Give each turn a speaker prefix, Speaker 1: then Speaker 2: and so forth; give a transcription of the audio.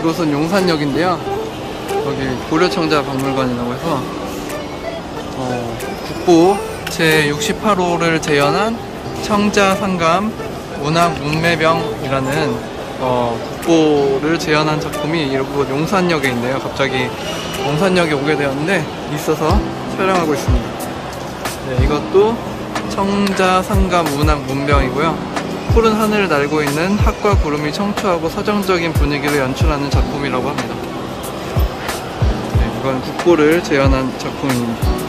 Speaker 1: 이곳은 용산역인데요. 여기 고려청자 박물관이라고 해서 국보 제68호를 재현한 청자상감 문학문매병이라는 국보를 재현한 작품이 이곳 용산역에 있네요. 갑자기 용산역에 오게 되었는데 있어서 촬영하고 있습니다. 네, 이것도 청자상감 문학문병이고요. 푸른 하늘을 날고 있는 학과 구름이 청초하고 서정적인 분위기를 연출하는 작품이라고 합니다. 네, 이건 국보를 재현한 작품입니다.